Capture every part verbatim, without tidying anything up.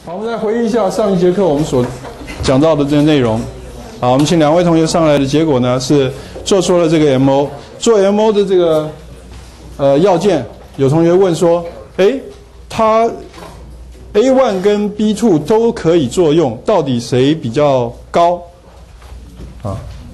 好，我们来回忆一下上一节课我们所讲到的这些内容。好，我们请两位同学上来的结果呢是做出了这个 M O， 做 M O 的这个呃要件。有同学问说，哎，它 A 一 跟 B 二 都可以作用，到底谁比较高？啊？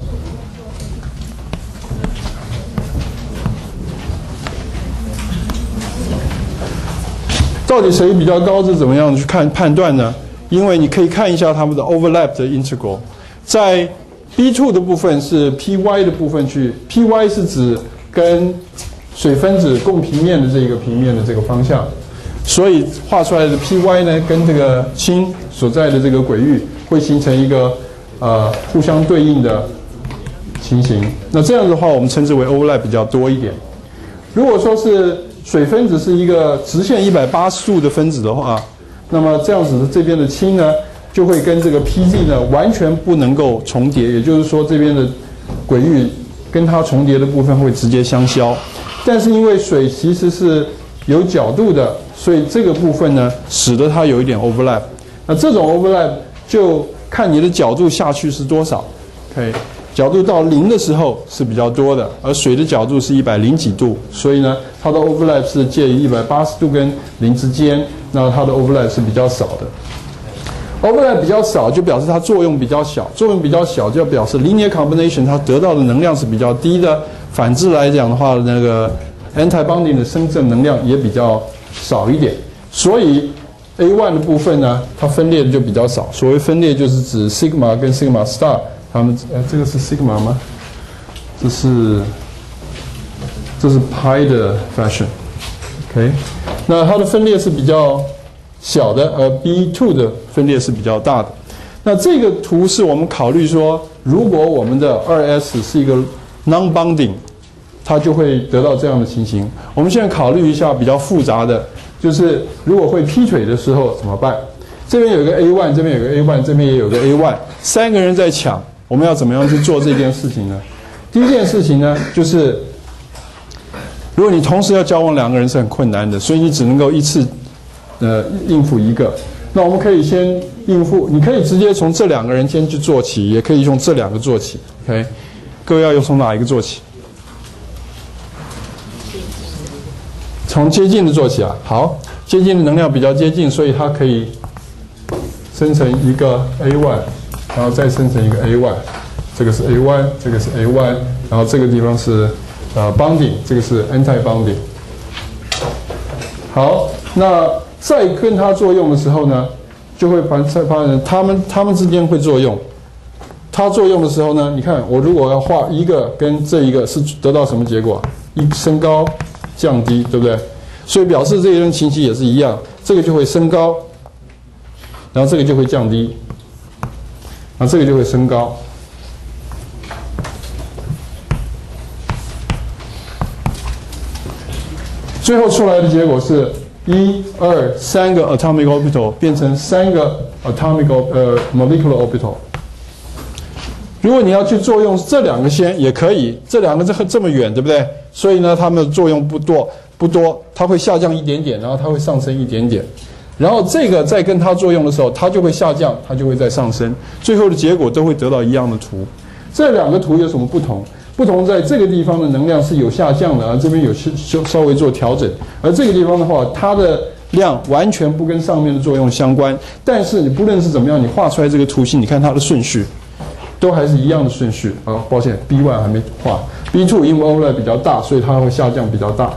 到底谁比较高是怎么样去看判断呢？因为你可以看一下它们的 overlap 的 integral， 在 B 二 的部分是 P Y 的部分去 ，P Y 是指跟水分子共平面的这个平面的这个方向，所以画出来的 P Y 呢跟这个氢所在的这个轨域会形成一个呃互相对应的情形。那这样的话，我们称之为 overlap 比较多一点。如果说是水分子是一个直线一百八十度的分子的话，那么这样子的这边的氢呢，就会跟这个 P Z 呢完全不能够重叠，也就是说这边的轨域跟它重叠的部分会直接相消。但是因为水其实是有角度的，所以这个部分呢，使得它有一点 overlap。那这种 overlap 就看你的角度下去是多少。OK。角度到零的时候是比较多的，而水的角度是一百零几度，所以呢，它的 overlap 是介于一百八十度跟零之间，那它的 overlap 是比较少的。overlap 比较少，就表示它作用比较小，作用比较小就表示 linear combination 它得到的能量是比较低的。反之来讲的话，那个 anti-bonding 的生正能量也比较少一点，所以 A 一 的部分呢，它分裂的就比较少。所谓分裂就是指 sigma 跟 sigma star。他们呃，这个是 sigma 吗？这是这是 pi 的 fashion，OK， 那它的分裂是比较小的，而 B 二 的分裂是比较大的。那这个图是我们考虑说，如果我们的 二 S 是一个 non-bonding， 它就会得到这样的情形。我们现在考虑一下比较复杂的，就是如果会劈腿的时候怎么办？这边有个 A 一， 这边有个 A 一， 这边也有个 A 一， 三个人在抢。我们要怎么样去做这件事情呢？第一件事情呢，就是如果你同时要交往两个人是很困难的，所以你只能够一次呃应付一个。那我们可以先应付，你可以直接从这两个人先去做起，也可以用这两个做起。OK， 各位要用从哪一个做起？从接近的做起啊。好，接近的能量比较接近，所以它可以生成一个 A 一。然后再生成一个 A 一， 这个是 A 一， 这个是 A 一， 然后这个地方是呃 bonding， 这个是 anti-bonding。好，那再跟它作用的时候呢，就会发发现它们它们之间会作用。它作用的时候呢，你看我如果要画一个跟这一个是得到什么结果？一升高降低，对不对？所以表示这一种情形也是一样，这个就会升高，然后这个就会降低。那这个就会升高，最后出来的结果是一、二、三个 atomic orbital 变成三个 atomic 呃 molecular orbital。如果你要去作用这两个先也可以，这两个这这么远，对不对？所以呢，它们的作用不多不多，它会下降一点点，然后它会上升一点点。然后这个在跟它作用的时候，它就会下降，它就会再上升，最后的结果都会得到一样的图。这两个图有什么不同？不同在这个地方的能量是有下降的，而这边有稍稍微做调整。而这个地方的话，它的量完全不跟上面的作用相关。但是你不论是怎么样，你画出来这个图形，你看它的顺序，都还是一样的顺序。啊，抱歉 ，B 一 还没画 ，B 二 因为 overlap 比较大，所以它会下降比较大。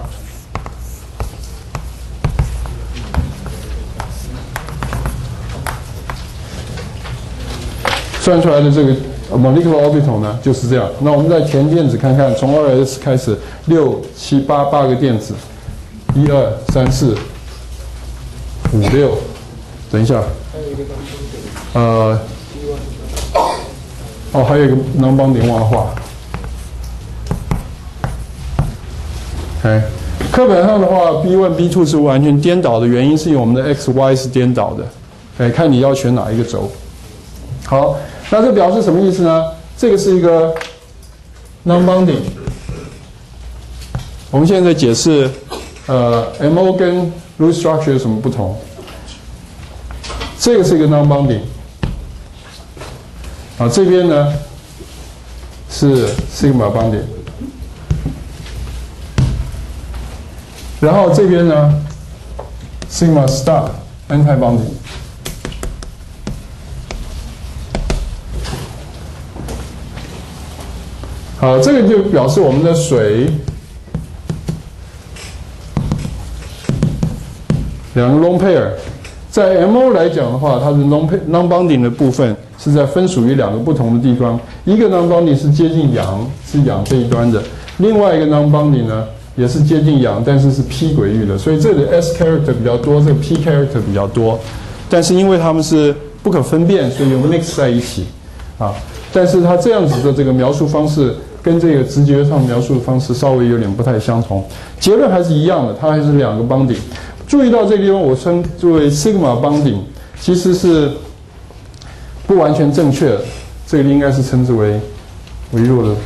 算出来的这个 molecular orbital 呢就是这样。那我们再填电子看看，从 二 S 开始，六、七、八八个电子，一二三四五六，等一下，呃，哦，还有一个 non-bonding 忘了画。OK， 课本上的话 ，B 一、B 二 是完全颠倒的，原因是因为我们的 X、Y 是颠倒的。哎，看你要选哪一个轴。好。那这表示什么意思呢？这个是一个 non-bonding。我们现在在解释，呃 ，M O 跟 Lewis structure 有什么不同？ 这个是一个 non-bonding， 啊，这边呢是 sigma bonding， 然后这边呢 sigma star anti-bonding。好，这个就表示我们的水两个 lone pair， 在 M O 来讲的话，它的 non non-bonding 的部分是在分属于两个不同的地方，一个 non-bonding 是接近阳，是阳这一端的，另外一个 non-bonding 呢也是接近阳，但是是 p 轨域的，所以这里的 s character 比较多，这个 p character 比较多，但是因为它们是不可分辨，所以又 mix 在一起啊。但是它这样子的这个描述方式跟这个直觉上描述的方式稍微有点不太相同，结论还是一样的，它还是两个 bonding。注意到这个地方，我称作为 sigma bonding， 其实是不完全正确的，这个应该是称之为微弱的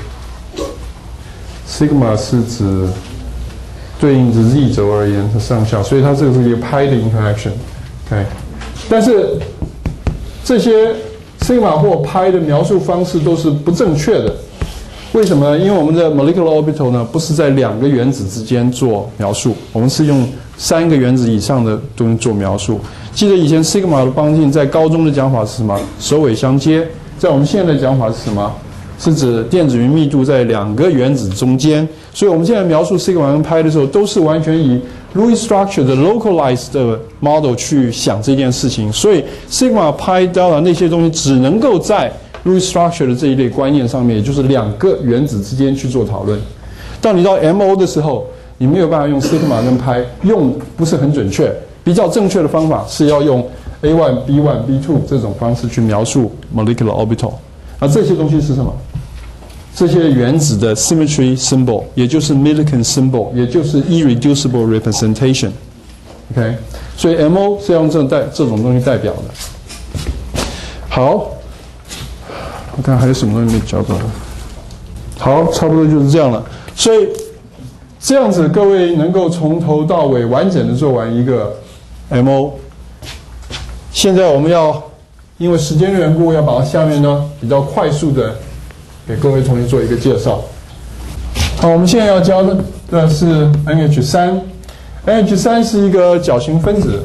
sigma 是指对应着 z 轴而言是上下，所以它这个是一个拍的 interaction。OK， 但是这些 sigma 或拍的描述方式都是不正确的。为什么呢？因为我们的 molecular orbital 呢，不是在两个原子之间做描述，我们是用三个原子以上的东西做描述。记得以前 sigma 的 bonding 在高中的讲法是什么？首尾相接。在我们现在的讲法是什么？是指电子云密度在两个原子中间。所以我们现在描述 sigma 跟 pi 的时候，都是完全以 Lewis structure 的 localized 的 model 去想这件事情。所以 sigma、pi、delta 那些东西只能够在Lewis structure 的这一类观念上面，也就是两个原子之间去做讨论。当你到 M O 的时候，你没有办法用 sigma 跟 pi， 用不是很准确。比较正确的方法是要用 A 一、B 一、B 二 这种方式去描述 molecular orbital。而这些东西是什么？这些原子的 symmetry symbol， 也就是 Millikan symbol， 也就是 irreducible representation。OK， 所以 M O 是要用这种代这种东西代表的。好。我看还有什么东西没教到？好，差不多就是这样了。所以这样子，各位能够从头到尾完整的做完一个 M O。现在我们要因为时间的缘故，要把下面呢比较快速的给各位同学做一个介绍。好，我们现在要教的是 N H 三。N H 三是一个角形分子。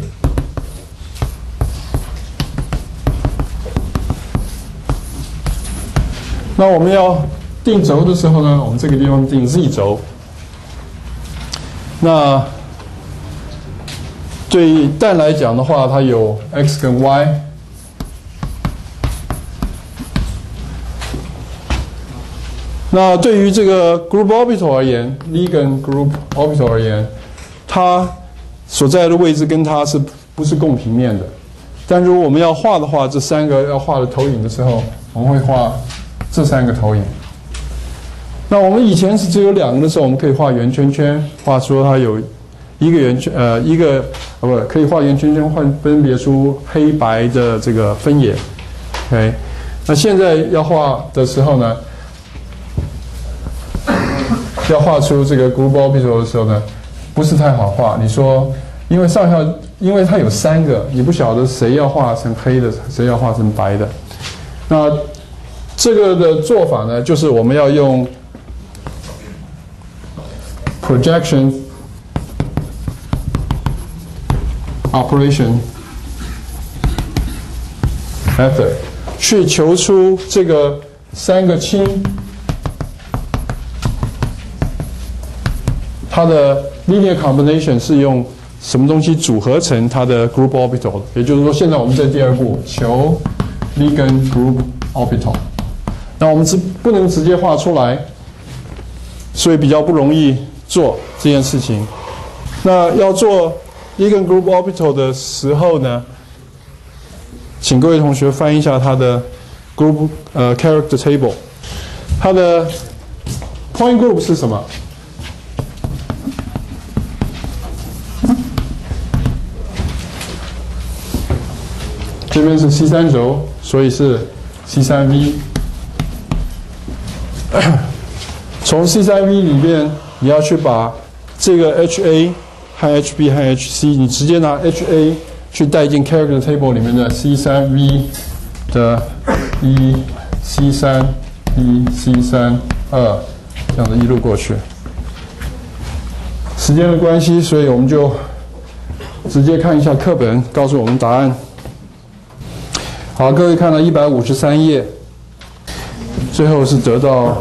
那我们要定轴的时候呢，我们这个地方定 z 轴。那对氮来讲的话，它有 x 跟 y。那对于这个 group orbital 而言 ，ligand group orbital 而言，它所在的位置跟它是不是共平面的？但如果我们要画的话，这三个要画的投影的时候，我们会画这三个投影。那我们以前是只有两个的时候，我们可以画圆圈圈，画出它有一个圆圈，呃，一个啊不可以画圆圈圈，换分别出黑白的这个分野。OK， 那现在要画的时候呢，要画出这个 group orbital 的时候呢，不是太好画。你说，因为上下，因为它有三个，你不晓得谁要画成黑的，谁要画成白的。那这个的做法呢，就是我们要用 projection operation method 去求出这个三个氢它的 linear combination 是用什么东西组合成它的 group orbital 的？也就是说，现在我们在第二步求 ligand group orbital。那我们只不能直接画出来，所以比较不容易做这件事情。那要做 ligand group orbital 的时候呢，请各位同学翻一下它的 group 呃 character table。它的 point group 是什么？这边是 C 三 轴，所以是 C 三 V。从 C 三 V 里面，你要去把这个 H A 和 H B 和 H C， 你直接拿 H A 去带进 character table 里面的 C 三 V 的一 C 三一 C 三二这样的一路过去。时间的关系，所以我们就直接看一下课本，告诉我们答案。好，各位看到一百五十三页，最后是得到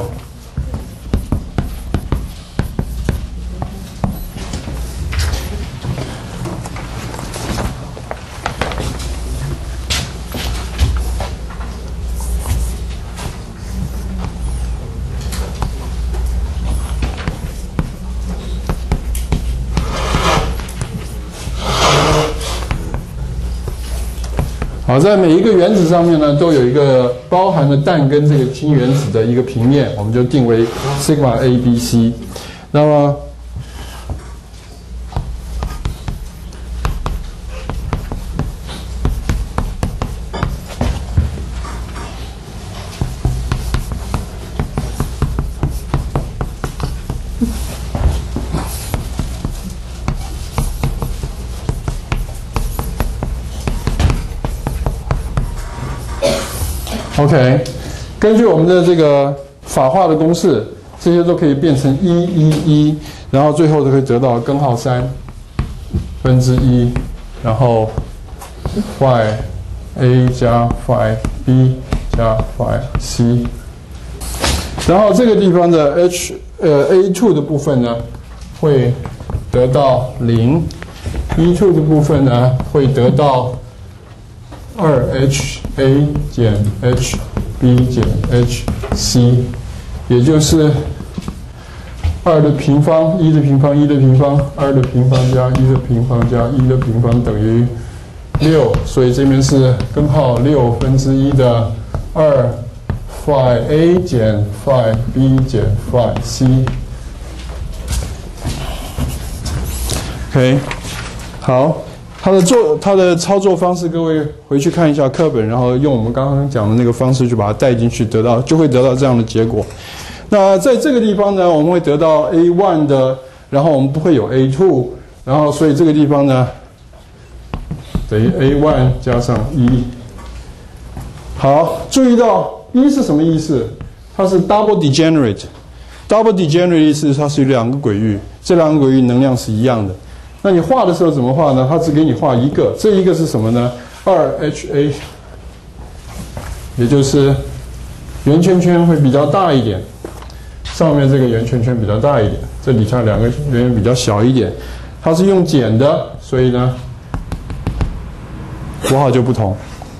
好，在每一个原子上面呢，都有一个包含了氮跟这个氢原子的一个平面，我们就定为 sigma A B C。那么，OK， 根据我们的这个法化的公式，这些都可以变成一一一，然后最后都可以得到根号三分之一，然后 phi a 加 phi b 加 phi c， 然后这个地方的 h 呃 a 二 的部分呢，会得到零 ，e 二 的部分呢会得到二 h a 减 h b 减 h c， 也就是二的平方，一的平方，一的平方，二的平方加一的平方加一的平方等于六，所以这边是根号六分之一的二 phi a 减 phi b 减 phi c。OK， 好。它的做它的操作方式，各位回去看一下课本，然后用我们刚刚讲的那个方式去把它带进去，得到就会得到这样的结果。那在这个地方呢，我们会得到 A 一 的，然后我们不会有 A 二，然后所以这个地方呢等于 A 一 加上一。好，注意到一是什么意思？它是 double degenerate。double degenerate 意思它是有两个轨域，这两个轨域能量是一样的。那你画的时候怎么画呢？它只给你画一个，这一个是什么呢？ 二 H A， 也就是圆圈圈会比较大一点，上面这个圆圈圈比较大一点，这底下两个圆圆比较小一点。它是用减的，所以呢符号就不同。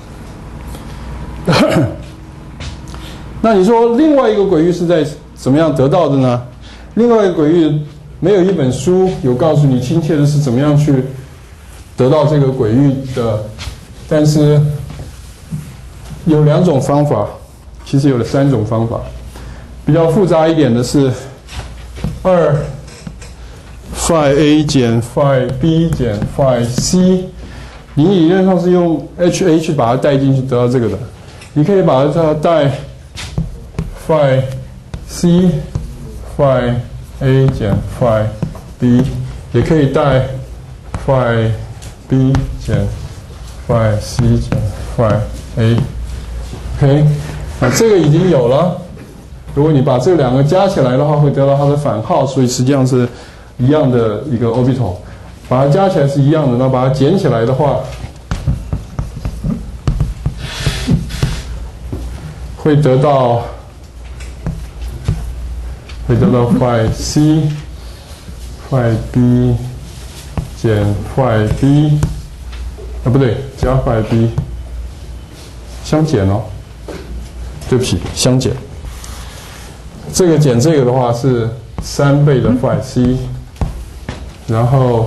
那你说另外一个轨域是在怎么样得到的呢？另外一个轨域没有一本书有告诉你亲切的是怎么样去得到这个轨域的，但是有两种方法，其实有了三种方法。比较复杂一点的是二 phi a 减 phi b 减 phi c， 你理论上是用 H A 去把它带进去得到这个的，你可以把它带 phi c phi a 减 phi b， 也可以带 phi b 减 phi c 减 phi a。OK， 那这个已经有了。如果你把这两个加起来的话，会得到它的反号，所以实际上是一样的一个 orbital。把它加起来是一样的，那把它减起来的话，会得到。会得到 phi c phi b 减 phi b， 啊不对，加 phi b， 相减哦，对不起，相减。这个减这个的话是三倍的 phi c， 然后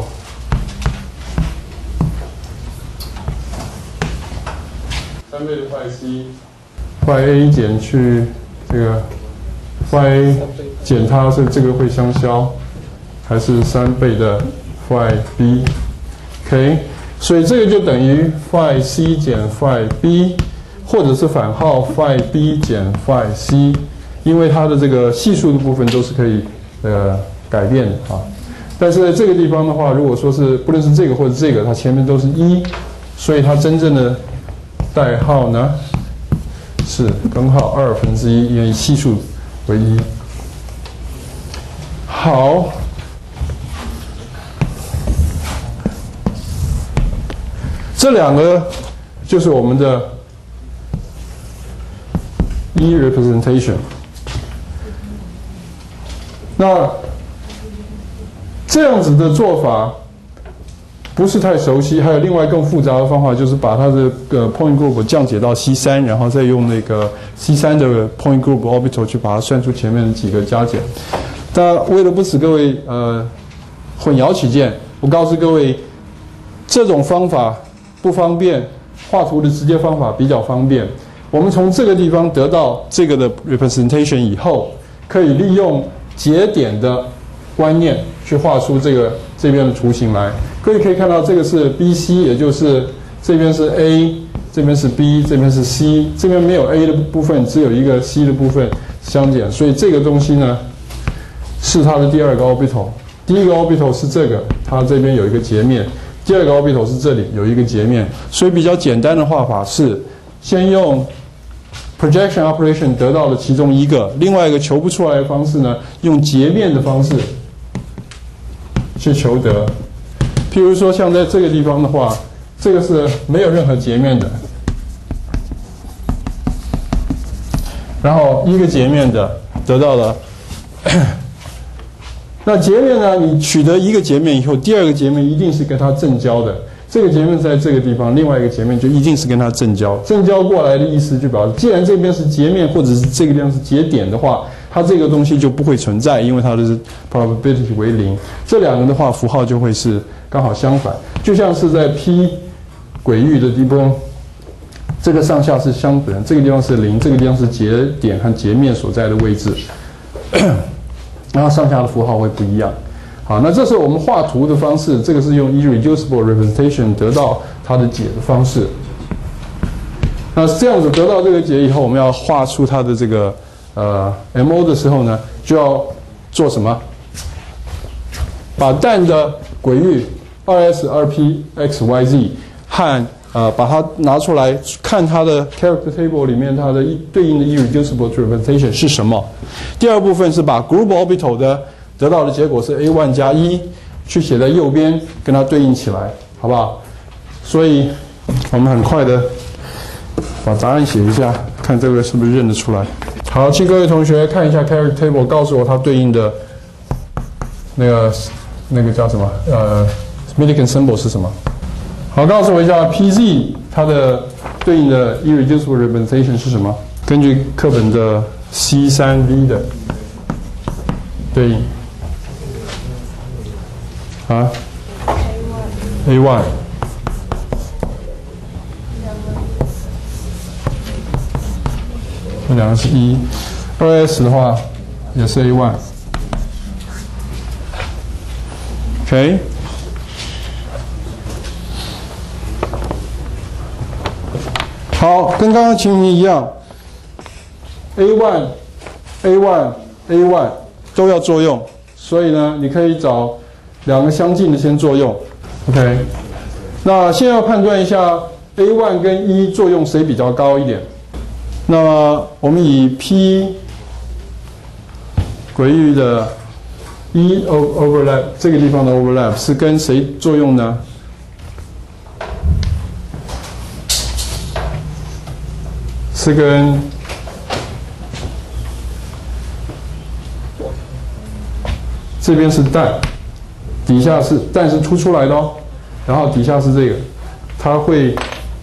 三倍的 phi c，phi a 减去这个。phi 减它是这个会相消，还是三倍的 phi b，OK， 所以这个就等于 phi c 减 phi b， 或者是反号 phi b 减 phi c， 因为它的这个系数的部分都是可以呃改变的啊。但是在这个地方的话，如果说是不论是这个或者这个，它前面都是一， 所以它真正的代号呢是根号二分之一，因为系数为一。好，这两个就是我们的 E representation。那这样子的做法不是太熟悉，还有另外更复杂的方法，就是把它的呃 point group 降解到 C 三，然后再用那个 C 三的 point group orbital 去把它算出前面的几个加减。但为了不使各位呃混淆起见，我告诉各位，这种方法不方便，画图的直接方法比较方便。我们从这个地方得到这个的 representation 以后，可以利用节点的观念去画出这个这边的图形来。各位可以看到，这个是 B C， 也就是这边是 A， 这边是 B， 这边是 C， 这边没有 A 的部分，只有一个 C 的部分相减，所以这个东西呢是它的第二个 orbital。第一个 orbital 是这个，它这边有一个截面；第二个 orbital 是这里有一个截面。所以比较简单的画法是，先用 projection operation 得到了其中一个，另外一个求不出来的方式呢，用截面的方式去求得。譬如说，像在这个地方的话，这个是没有任何截面的，然后一个截面的得到了。那截面呢？你取得一个截面以后，第二个截面一定是跟它正交的。这个截面在这个地方，另外一个截面就一定是跟它正交。正交过来的意思就表示，既然这边是截面，或者是这个地方是节点的话，它这个东西就不会存在，因为它的 probability 为零。这两个的话，符号就会是刚好相反，就像是在 P 轨域的地方，这个上下是相等，这个地方是零，这个地方是节点和截面所在的位置。然后上下的符号会不一样。好，那这是我们画图的方式，这个是用 irreducible representation 得到它的解的方式。那这样子得到这个解以后，我们要画出它的这个呃 M O 的时候呢，就要做什么？把蛋的轨域 二 S、二 P、X、Y、Z 和呃把它拿出来看它的 character table 里面它的对应的 irreducible representation 是什么。第二部分是把 group orbital 的得到的结果是 A 一 加一，去写在右边，跟它对应起来，好不好？所以我们很快的把答案写一下，看这个是不是认得出来。好，请各位同学看一下 character table， 告诉我它对应的那个那个叫什么？呃 ，Millikan symbol 是什么？好，告诉我一下 P Z 它的对应的 irreducible representation 是什么？根据课本的 C 三 V 的对应啊 ，A 一， 这两个是一，二 S 的话也是 A 一 ，OK。好，跟刚刚情形一样 ，A 一、A 一、A 一 都要作用，所以呢，你可以找两个相近的先作用 ，OK。那现在要判断一下 A 一 跟一作用谁比较高一点。那么我们以 P 轨域的一 overlap 这个地方的 overlap 是跟谁作用呢？是跟这边是蛋，底下是蛋是凸出来的哦，然后底下是这个，它会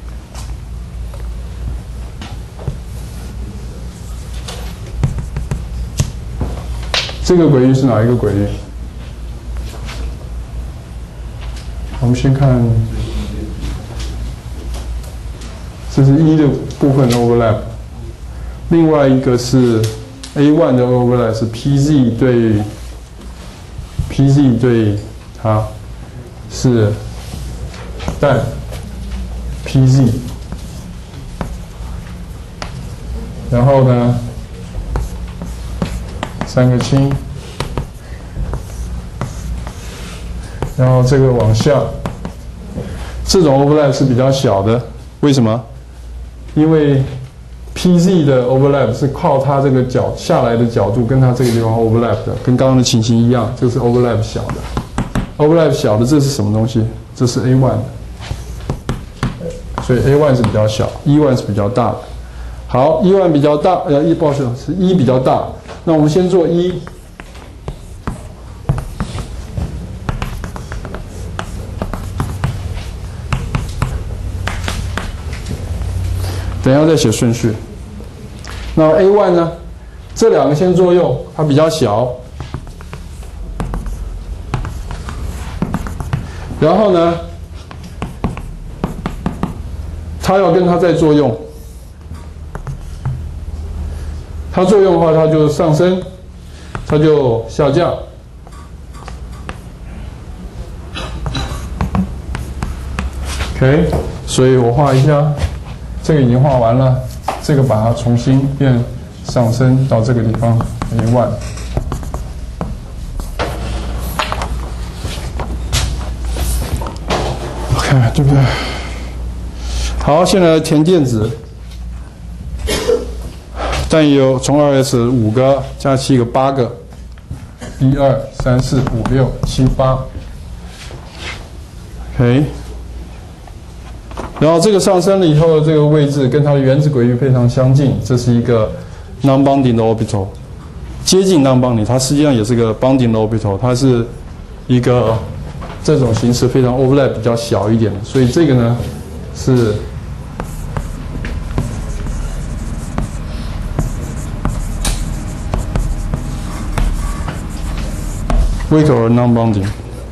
这个轨域是哪一个轨域？我们先看。这是一的部分的 overlap， 另外一个是 A 一 的 overlap 是 P Z 对 P Z 对它是蛋 P Z， 然后呢三个氢，然后这个往下。 这种 overlap 是比较小的，为什么？因为 P Z 的 overlap 是靠它这个角下来的角度跟它这个地方 overlap 的，跟刚刚的情形一样，这是 overlap 小的。overlap 小的这是什么东西？这是 A 一， 所以 A 一 是比较小 ，E 一 是比较大的。好 ，E 一 比较大，呃，一，不好意思，是一比较大。那我们先做一。等一下再写顺序。那 A 一 呢？这两个先作用，它比较小。然后呢，它要跟它再作用。它作用的话，它就上升，它就下降。OK， 所以我画一下。这个已经画完了，这个把它重新变上升到这个地方 A 一。OK， 对不对？好，现在填电子，但有从 二 S 五个加七个八个，一二三四五六七八。OK。然后这个上升了以后，这个位置跟它的原子轨域非常相近，这是一个 non-bonding 的 orbital， 接近 non-bonding， 它实际上也是个 bonding 的 orbital， 它是一个这种形式非常 overlap 比较小一点的，所以这个呢是weak or non-bonding。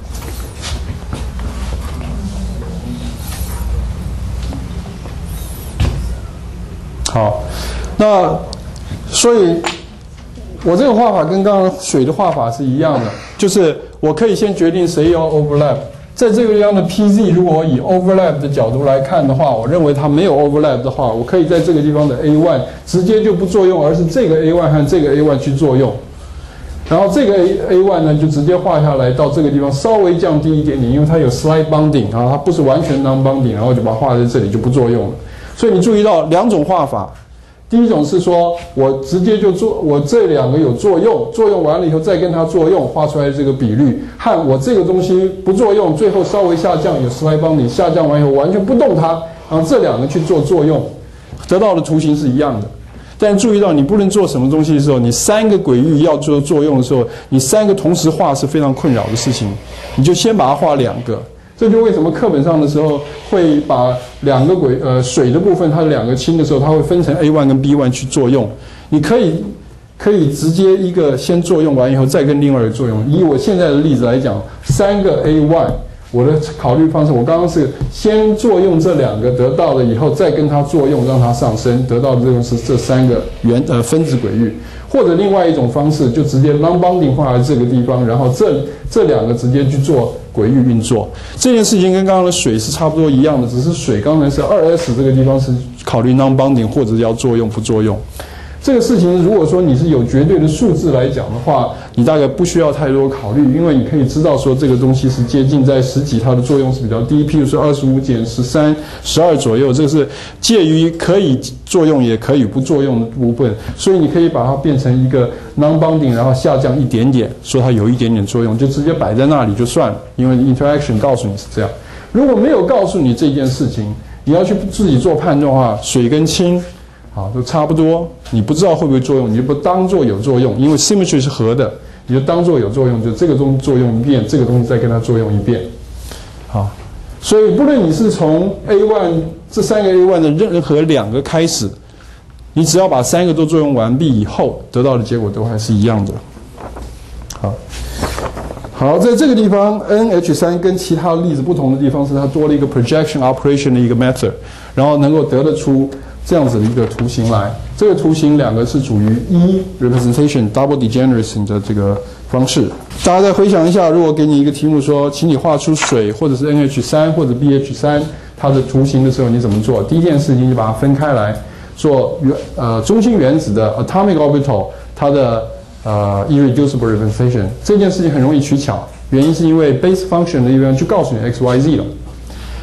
好，那所以，我这个画法跟刚刚水的画法是一样的，就是我可以先决定谁要 overlap， 在这个地方的 P Z， 如果我以 overlap 的角度来看的话，我认为它没有 overlap 的话，我可以在这个地方的 A 一 直接就不作用，而是这个 A 一 和这个 A 一 去作用。然后这个 A A 一 呢，就直接画下来到这个地方，稍微降低一点点，因为它有 slight bonding 啊，它不是完全 non bonding， 然后就把它画在这里就不作用了。所以你注意到两种画法，第一种是说我直接就做，我这两个有作用，作用完了以后再跟它作用，画出来的这个比率，和我这个东西不作用，最后稍微下降，有 slight bonding， 下降完以后完全不动它，然后这两个去做作用，得到的图形是一样的。但注意到你不论做什么东西的时候，你三个轨域要做作用的时候，你三个同时画是非常困扰的事情，你就先把它画两个。这就为什么课本上的时候会把两个轨呃水的部分它的两个氢的时候，它会分成 A 一 跟 B 一 去作用。你可以可以直接一个先作用完以后再跟另外一个作用。以我现在的例子来讲，三个 A 一， 我的考虑方式，我刚刚是先作用这两个得到了以后，再跟它作用让它上升，得到的这个是这三个原呃分子轨域。或者另外一种方式，就直接 non-bonding 画在这个地方，然后这这两个直接去做轨域运作。这件事情跟刚刚的水是差不多一样的，只是水刚才是 二 S 这个地方是考虑 non-bonding 或者要作用不作用。这个事情如果说你是有绝对的数字来讲的话，你大概不需要太多考虑，因为你可以知道说这个东西是接近在十几，它的作用是比较低，譬如说二十五减十三、十二左右，这个是介于可以作用也可以不作用的部分，所以你可以把它变成一个 non-bonding， 然后下降一点点，说它有一点点作用，就直接摆在那里就算了，因为 interaction 告诉你是这样。如果没有告诉你这件事情，你要去自己做判断的话，水跟氢好，都差不多，你不知道会不会作用，你就不当做有作用，因为 symmetry 是合的，你就当做有作用，就这个东西作用一遍，这个东西再跟它作用一遍。好，所以不论你是从 A 一 这三个 A 一 的任何两个开始，你只要把三个都作用完毕以后，得到的结果都还是一样的。好，好，在这个地方 N H 三 跟其他例子不同的地方是它多了一个 projection operation 的一个 method， 然后能够得得出这样子的一个图形来，这个图形两个是属于 E representation double degeneration 的这个方式。大家再回想一下，如果给你一个题目说，请你画出水或者是 N H 三 或者 B H 三 它的图形的时候，你怎么做？第一件事情就把它分开来做原呃中心原子的 atomic orbital 它的呃 irreducible representation。这件事情很容易取巧，原因是因为 base function 的地方就告诉你 x y z 了。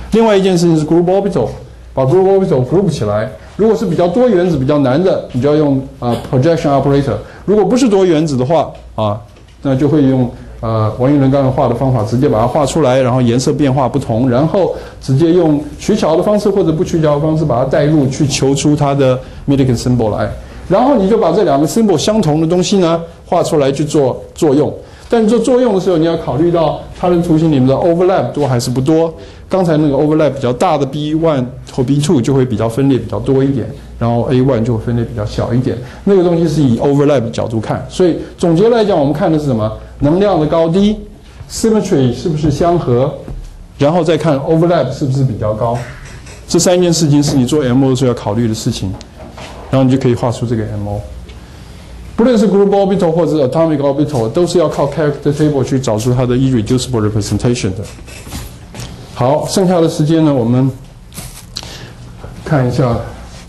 另外一件事情是 group orbital， 把 group orbital group 起来。如果是比较多原子、比较难的，你就要用啊、呃、projection operator。如果不是多原子的话啊，那就会用呃王一伦刚才画的方法，直接把它画出来，然后颜色变化不同，然后直接用取巧的方式或者不取巧的方式把它带入，去求出它的 Millikan symbol 来。然后你就把这两个 symbol 相同的东西呢画出来去做作用。但做作用的时候，你要考虑到它的图形里面的 overlap 多还是不多。刚才那个 overlap 比较大的 B 一 或 B 二 就会比较分裂比较多一点，然后 A 一 就会分裂比较小一点。那个东西是以 overlap 的角度看，所以总结来讲，我们看的是什么？能量的高低 ，symmetry 是不是相合，然后再看 overlap 是不是比较高。这三件事情是你做 M O 的时候要考虑的事情，然后你就可以画出这个 M O。不论是 group orbital 或者 atomic orbital， 都是要靠 character table 去找出它的 irreducible representation 的。好，剩下的时间呢，我们看一下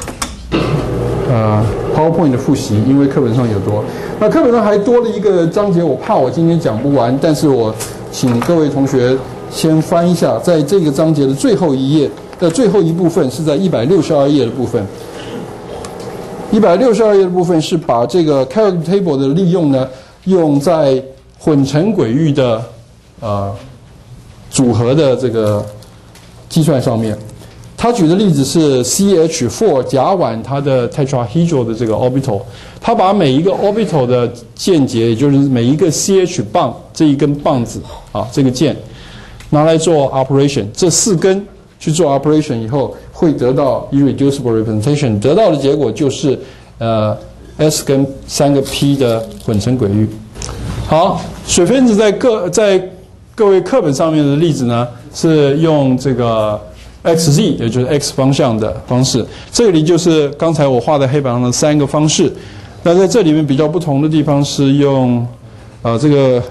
呃 PowerPoint 的复习，因为课本上有多。那课本上还多了一个章节，我怕我今天讲不完，但是我请各位同学先翻一下，在这个章节的最后一页的最后一部分，是在一百六十二页的部分。一百六十二页的部分是把这个 character table 的利用呢，用在混成轨域的呃组合的这个计算上面。他举的例子是 C H 四 甲烷它的 tetrahedral 的这个 orbital， 他把每一个 orbital 的键节，也就是每一个 C H 棒这一根棒子啊，这个键拿来做 operation， 这四根去做 operation 以后，会得到 irreducible representation， 得到的结果就是呃 S 跟三个 P 的混成轨域。好，水分子在各在各位课本上面的例子呢，是用这个 X Z， 也就是 X 方向的方式。这里就是刚才我画在黑板上的三个方式。那在这里面比较不同的地方是用呃这个。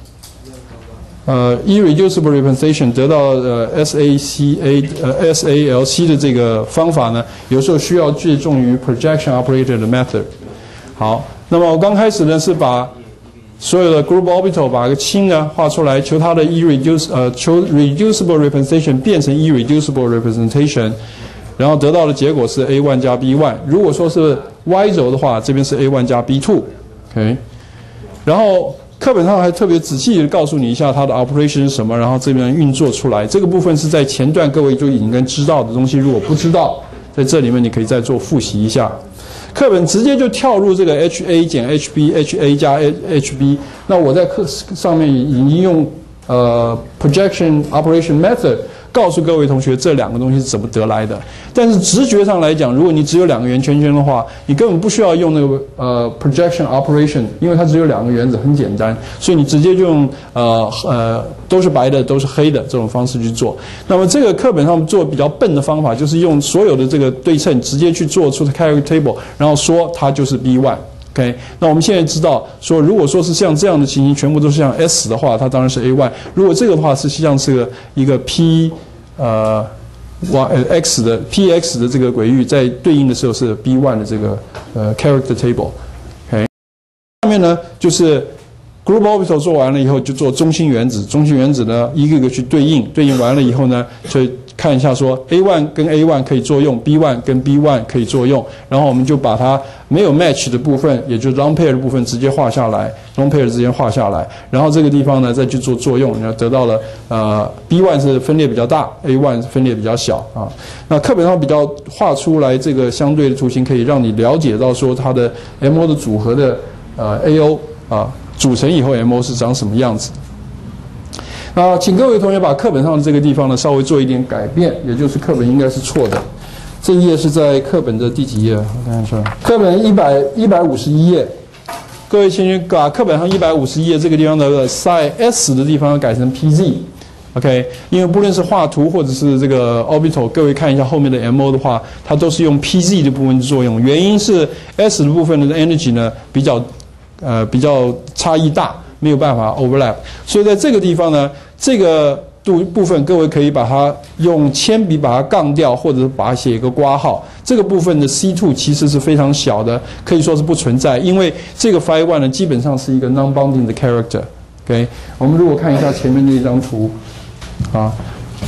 呃 irreducible representation 得到呃 S A C A 呃 S A L C 的这个方法呢，有时候需要借重于 projection operator 的 method。好，那么我刚开始呢是把所有的 group orbital 把一个氢呢画出来，求它的 irreducible 呃求 reducible representation 变成 irreducible representation， 然后得到的结果是 A 一 加 B 一。如果说是 Y 轴的话，这边是 A 一 加 B 二。OK， 然后。课本上还特别仔细地告诉你一下它的 operation 是什么，然后这边运作出来。这个部分是在前段各位就已经跟知道的东西，如果不知道，在这里面你可以再做复习一下。课本直接就跳入这个 H A 减 H B，H A 加 H B。那我在课上面已经用呃 projection operation method。告诉各位同学这两个东西是怎么得来的，但是直觉上来讲，如果你只有两个圆圈圈的话，你根本不需要用那个呃 projection operation， 因为它只有两个原子，很简单，所以你直接就用呃呃都是白的都是黑的这种方式去做。那么这个课本上做比较笨的方法，就是用所有的这个对称直接去做出 character table， 然后说它就是 B 一。OK， 那我们现在知道说，如果说是像这样的情形，全部都是像 S 的话，它当然是 A 一。如果这个的话是像是个一个 P 呃 Y X 的 P X 的这个轨域，在对应的时候是 B 一 的这个呃 character table。OK， 下面呢就是 group orbital 做完了以后，就做中心原子。中心原子呢一个一个去对应，对应完了以后呢，就看一下说 A 一 跟 A 一 可以作用 ，B 一 跟 B 一 可以作用，然后我们就把它没有 match 的部分，也就是 lone pair 的部分直接画下来 ，lone pair 之间画下来，然后这个地方呢再去做作用，然后得到了呃 B 一 是分裂比较大 ，A 一 是分裂比较小啊。那课本上比较画出来这个相对的图形，可以让你了解到说它的 M O 的组合的呃 A O 啊组成以后 M O 是长什么样子。那请各位同学把课本上的这个地方呢稍微做一点改变，也就是课本应该是错的。这一页是在课本的第几页？我看一下，课本一百一百五十一页。各位请去把课本上一百五十一页这个地方的 psi s 的地方改成 P Z。OK， 因为不论是画图或者是这个 orbital， 各位看一下后面的 M O 的话，它都是用 P Z 的部分作用。原因是 S 的部分的 energy 呢比较呃比较差异大。没有办法 overlap， 所以在这个地方呢，这个度部分各位可以把它用铅笔把它杠掉，或者是把它写一个括号。这个部分的 C 二 其实是非常小的，可以说是不存在，因为这个 phi 一 呢基本上是一个 non-bounding 的 character。OK， 我们如果看一下前面那张图，啊，基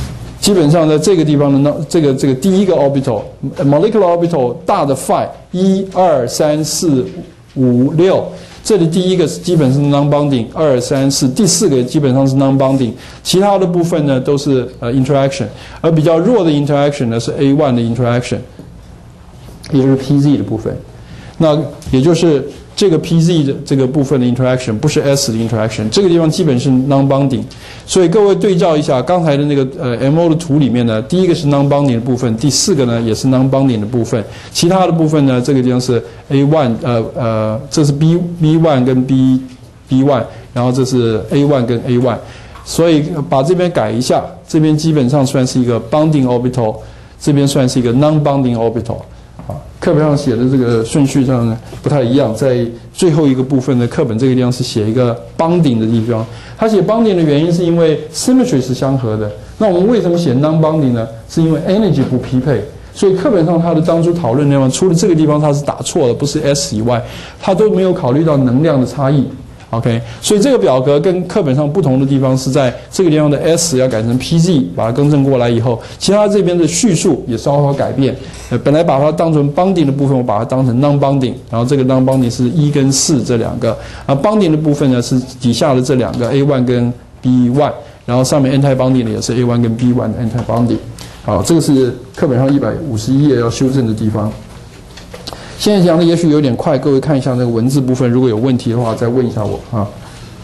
基本上在这个地方的这个这个第一个 orbital molecular orbital 大的 phi 一二三四五六，这里第一个基本是 non-bonding， 二三四，第四个基本上是 non-bonding， 其他的部分呢都是呃 interaction， 而比较弱的 interaction 呢是 A 一 的 interaction， 也就是 P Z 的部分。那也就是这个 P Z 的这个部分的 interaction 不是 S 的 interaction， 这个地方基本是 non-bonding， 所以各位对照一下刚才的那个呃 M O 的图里面呢，第一个是 non-bonding 的部分，第四个呢也是 non-bonding 的部分，其他的部分呢这个地方是 A 一， 呃呃这是 B B 一 跟 B B 一， 然后这是 A 一 跟 A 一， 所以把这边改一下，这边基本上算是一个 bonding orbital， 这边算是一个 non-bonding orbital。课本上写的这个顺序上呢不太一样，在最后一个部分的课本这个地方是写一个 bonding 的地方，它写 bonding 的原因是因为 symmetry 是相合的。那我们为什么写 non-bonding 呢？是因为 energy 不匹配。所以课本上它的当初讨论内容，除了这个地方它是打错了，不是 S 以外，它都没有考虑到能量的差异。OK， 所以这个表格跟课本上不同的地方是在这个地方的 S 要改成 P Z， 把它更正过来以后，其他这边的叙述也稍稍改变。呃，本来把它当成 bonding 的部分，我把它当成 non-bonding， 然后这个 non-bonding 是一跟四这两个，啊 bonding 的部分呢是底下的这两个 A 一 跟 B 一， 然后上面 anti-bonding 的也是 A 一 跟 B 一 的 anti-bonding。好，这个是课本上一百五十一页要修正的地方。现在讲的也许有点快，各位看一下那个文字部分，如果有问题的话再问一下我啊。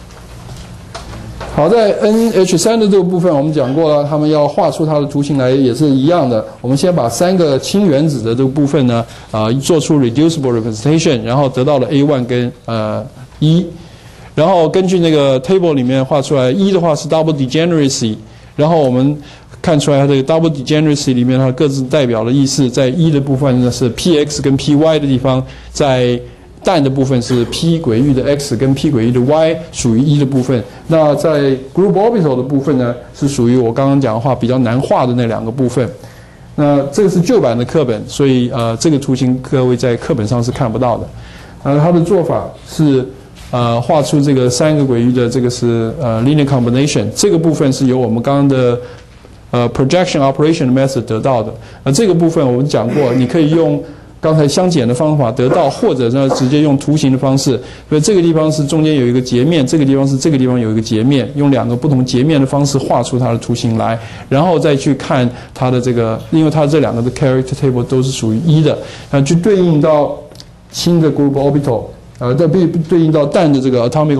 好，在 N H 三 的这个部分我们讲过了，他们要画出它的图形来也是一样的。我们先把三个氢原子的这个部分呢，啊、呃，做出 reducible representation， 然后得到了 A 一 跟呃一，然后根据那个 table 里面画出来，一的话是 double degeneracy， 然后我们看出来它这个 double degeneracy 里面它各自代表的意思，在一的部分呢是 P X 跟 P Y 的地方，在氮的部分是 P 轨域的 X 跟 P 轨域的 Y 属于一的部分。那在 group orbital 的部分呢，是属于我刚刚讲的话比较难画的那两个部分。那这个是旧版的课本，所以呃这个图形各位在课本上是看不到的。呃，它的做法是呃画出这个三个轨域的这个是呃 linear combination， 这个部分是由我们刚刚的呃 projection operation method 得到的。呃这个部分我们讲过，你可以用刚才相减的方法得到，或者呢直接用图形的方式。所以这个地方是中间有一个截面，这个地方是这个地方有一个截面，用两个不同截面的方式画出它的图形来，然后再去看它的这个，因为它这两个的 character table 都是属于一的，啊，去对应到氢的 group orbital， 呃，再对对应到氮的这个 atomic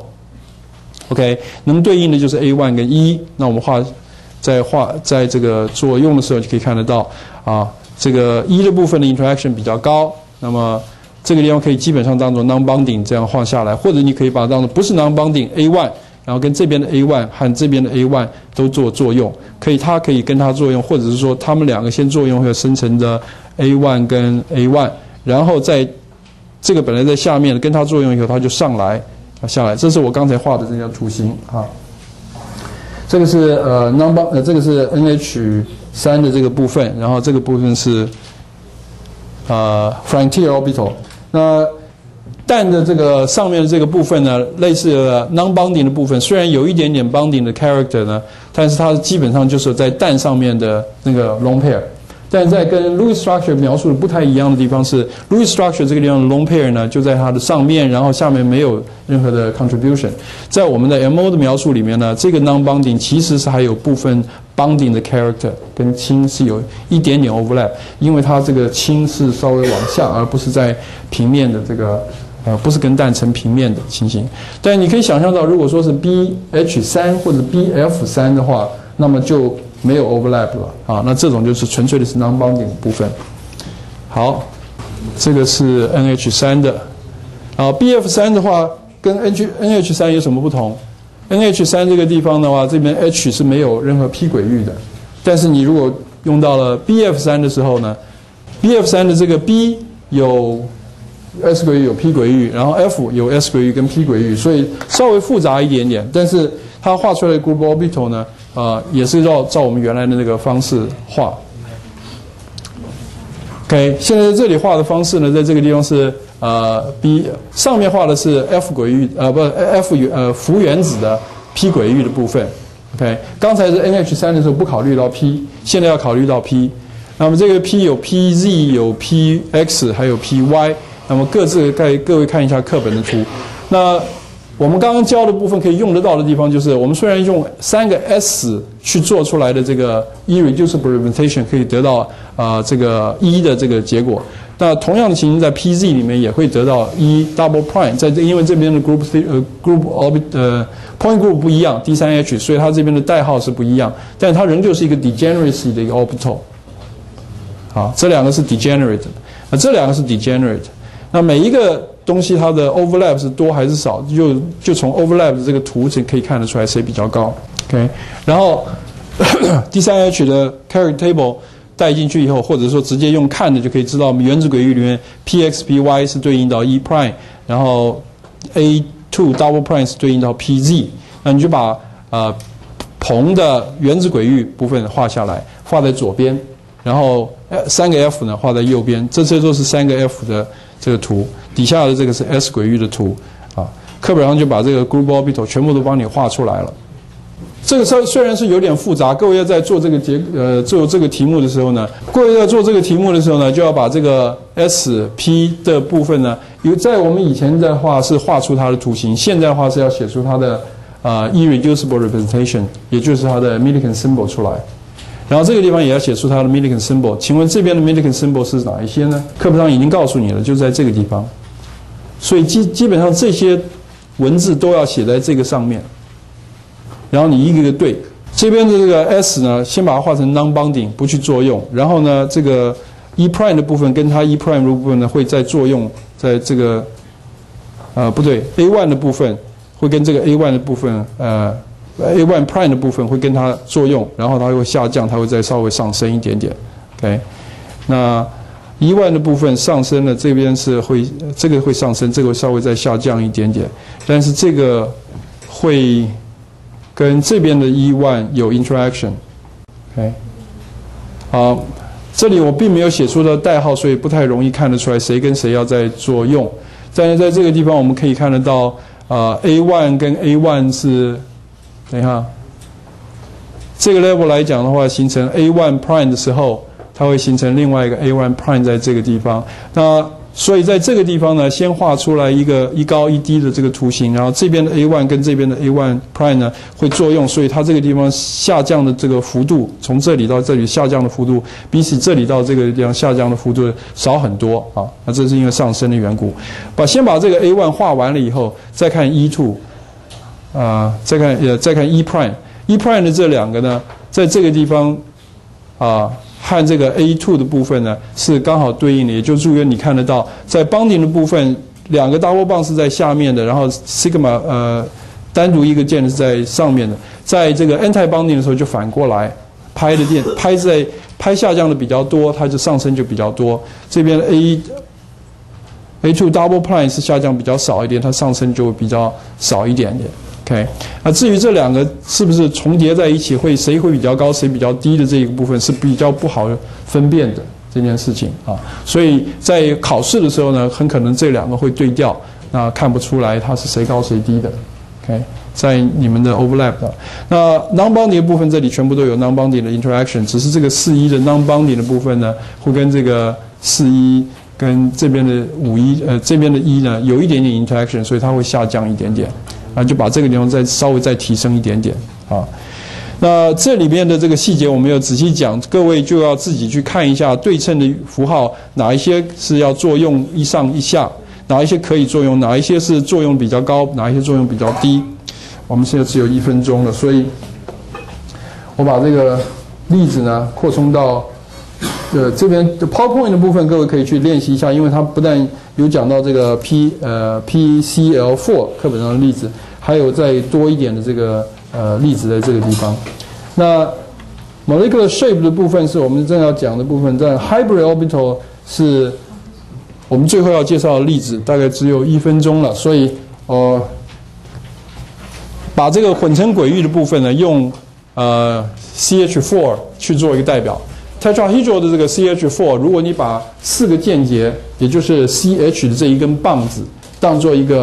orbital。OK， 能对应的就是 A 一 跟一。那我们画在画在这个做用的时候就可以看得到啊。这个一的部分的 interaction 比较高，那么这个地方可以基本上当做 non-bonding 这样画下来，或者你可以把它当做不是 non-bonding A 一， 然后跟这边的 A 一 和这边的 A 一 都做作用，可以它可以跟它作用，或者是说它们两个先作用会生成的 A 一 跟 A 一， 然后在这个本来在下面跟它作用以后，它就上来下来，这是我刚才画的这张图形啊。这个是呃 non-bond 呃这个是 N H 三 的这个部分，然后这个部分是呃 frontier orbital。那氮的这个上面的这个部分呢，类似 non-bonding 的部分，虽然有一点点 bonding 的 character 呢，但是它基本上就是在氮上面的那个 lone pair。但在跟 Lewis structure 描述的不太一样的地方是 ，Lewis structure 这个地方的 lone pair 呢就在它的上面，然后下面没有任何的 contribution。在我们的 M O 的描述里面呢，这个 non-bonding 其实是还有部分 bonding 的 character， 跟氢是有一点点 overlap， 因为它这个氢是稍微往下，而不是在平面的这个呃不是跟氮成平面的情形。但你可以想象到，如果说是 B H 三 或者 B F 三 的话，那么就没有 overlap 了啊，那这种就是纯粹的是 non-bonding 的部分。好，这个是 N H 三 的，啊 B F 三 的话跟 N H 三 有什么不同 ？N H 三 这个地方的话，这边 H 是没有任何 P 轨域的，但是你如果用到了 B F 三 的时候呢 ，B F 三 的这个 B 有 S 轨域有 P 轨域，然后 F 有 S 轨域跟 P 轨域，所以稍微复杂一点点，但是它画出来的 group orbital 呢？呃，也是照照我们原来的那个方式画。OK， 现在这里画的方式呢，在这个地方是呃 B 上面画的是 F 轨域，呃不 F 呃氟原子的 P 轨域的部分 OK， 刚才是 N H 三 的时候不考虑到 P， 现在要考虑到 P。那么这个 P 有 P Z 有 P X 还有 P Y， 那么各自各各位看一下课本的图。那我们刚刚教的部分可以用得到的地方，就是我们虽然用三个 S 去做出来的这个 irreducible representation 可以得到啊、呃、这个一的这个结果，那同样的情形在 P Z 里面也会得到一 double prime， 在这因为这边的 group 呃 group orbit 呃 point group 不一样 D 三 H， 所以它这边的代号是不一样，但它仍旧是一个 degeneracy 的一个 orbital。好，这两个是 degenerate， 那这两个是 degenerate。那每一个东西它的 overlap 是多还是少，就就从 overlap 的这个图层可以看得出来谁比较高。OK， 然后D 三 H 的 character table 带进去以后，或者说直接用看的就可以知道，原子轨域里面 P X P Y 是对应到 E prime， 然后 A two double prime 是对应到 P Z， 那你就把呃硼的原子轨域部分画下来，画在左边，然后三个 F 呢画在右边，这些都是三个 F 的这个图，底下的这个是 S 轨域的图啊。课本上就把这个 group orbital 全部都帮你画出来了。这个虽虽然是有点复杂，各位要在做这个节呃做这个题目的时候呢，各位在做这个题目的时候呢，就要把这个 S P 的部分呢，有在我们以前的话是画出它的图形，现在的话是要写出它的呃 irreducible representation， 也就是它的 Millikan symbol 出来。然后这个地方也要写出它的 Millikan symbol。请问这边的 Millikan symbol 是哪一些呢？课本上已经告诉你了，就在这个地方。所以基基本上这些文字都要写在这个上面。然后你一个一个对，这边的这个 S 呢，先把它画成 non-bonding， 不去作用。然后呢，这个 E prime 的部分跟它 E prime 的部分呢，会再作用，在这个呃不对 A one 的部分会跟这个 A one 的部分呃 A one prime 的部分会跟它作用，然后它会下降，它会再稍微上升一点点。OK， 那 E one 的部分上升了，这边是会这个会上升，这个会稍微再下降一点点，但是这个会跟这边的 E one 有 interaction。OK， 好，这里我并没有写出的代号，所以不太容易看得出来谁跟谁要在作用。但是在这个地方我们可以看得到，呃 ，A one 跟 A one 是，等一下，这个 level 来讲的话，形成 A one prime 的时候，它会形成另外一个 A one prime 在这个地方。那所以在这个地方呢，先画出来一个一高一低的这个图形，然后这边的 A one 跟这边的 A one prime 呢会作用，所以它这个地方下降的这个幅度，从这里到这里下降的幅度，比起这里到这个地方下降的幅度少很多啊。那这是因为上升的缘故。把先把这个 A one 画完了以后，再看 E two， 啊、呃，再看呃再看 E prime，E prime 的这两个呢，在这个地方啊。呃和这个 A two 的部分呢是刚好对应的，也就注意你看得到，在 bonding 的部分，两个 double bond 是在下面的，然后 sigma 呃单独一个键是在上面的，在这个 anti bonding 的时候就反过来，拍的电拍在拍下降的比较多，它就上升就比较多。这边 A A two double prime 是下降比较少一点，它上升就比较少一点点。OK， 那至于这两个是不是重叠在一起，会谁会比较高，谁比较低的这一个部分是比较不好分辨的这件事情啊。所以在考试的时候呢，很可能这两个会对调，那看不出来它是谁高谁低的。OK， 在你们的 overlap 的那 non-bonding 的部分，这里全部都有 non-bonding 的 interaction， 只是这个四一的 non-bonding 的部分呢，会跟这个四一跟这边的五一呃这边的一呢有一点点 interaction， 所以它会下降一点点。啊，就把这个地方再稍微再提升一点点啊。那这里面的这个细节我没有仔细讲，各位就要自己去看一下对称的符号，哪一些是要作用一上一下，哪一些可以作用，哪一些是作用比较高，哪一些作用比较低。我们现在只有一分钟了，所以我把这个例子呢扩充到呃这边的 PowerPoint 的部分，各位可以去练习一下，因为它不但有讲到这个 P 呃 P C L 四 课本上的例子，还有再多一点的这个呃例子在这个地方。那 molecular shape 的部分是我们正要讲的部分，在 hybrid orbital 是我们最后要介绍的例子，大概只有一分钟了，所以呃把这个混成轨域的部分呢，用呃 C H 四 去做一个代表。Tetrahedral 的这个 C H 四， 如果你把四个键结，也就是 C H 的这一根棒子，当做一个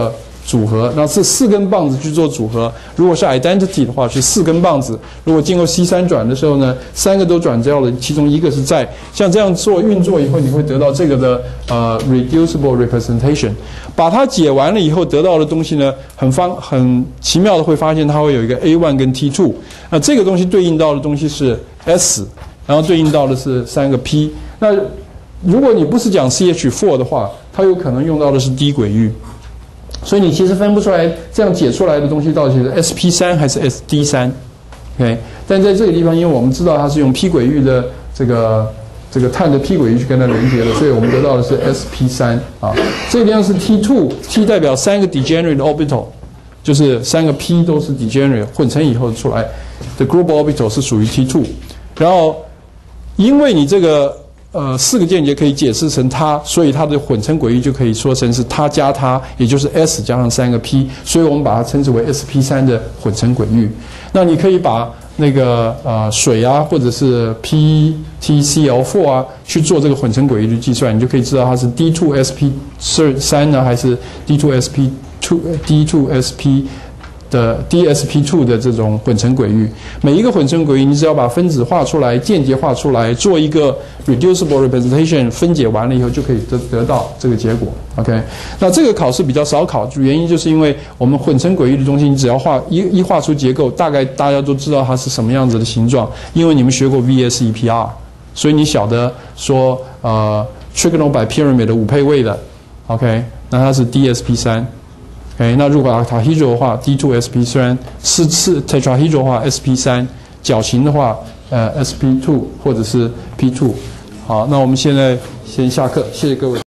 组合，那是四根棒子去做组合。如果是 identity 的话，是四根棒子。如果经过 C 三 转的时候呢，三个都转掉了，其中一个是在。像这样做运作以后，你会得到这个的呃 reducible representation。把它解完了以后得到的东西呢，很方很奇妙的会发现它会有一个 A 一 跟 T 二。那这个东西对应到的东西是 S， 然后对应到的是三个 P。那如果你不是讲 C H 四 的话，它有可能用到的是低轨域。所以你其实分不出来这样解出来的东西到底是 S P 三 还是 S D 三 ，OK？ 但在这个地方，因为我们知道它是用 P 轨域的这个这个碳的 P 轨域去跟它连接的，所以我们得到的是 S P 三 啊。这个地方是 T 二 ，T 代表三个 degenerate orbital， 就是三个 P 都是 degenerate 混成以后出来的 group orbital 是属于 T 二。然后因为你这个呃，四个间接可以解释成它，所以它的混成轨域就可以说成是它加它，也就是 S 加上三个 P， 所以我们把它称之为 S P 三 的混成轨域。那你可以把那个呃水啊，或者是 P T C L 四 啊，去做这个混成轨域的计算，你就可以知道它是 D 二 S P 三 呢，还是 D 二 S P 二 D 二 S P 的 D S P 二 的这种混成轨域。每一个混成轨域，你只要把分子画出来，间接画出来，做一个 reducible representation， 分解完了以后就可以得得到这个结果。OK， 那这个考试比较少考，原因就是因为我们混成轨域的东西，你只要画一一画出结构，大概大家都知道它是什么样子的形状，因为你们学过 V S E P R， 所以你晓得说呃 trigonal bipyramid 的五配位的 ，OK， 那它是 D S P 三。OK， 那如果 octahedral 的话 ，D 二 S P 虽然四次 tetrahedral 的话 ，S P 三， 角形的话，呃 ，S P 二 或者是 P 二。好，那我们现在先下课，谢谢各位。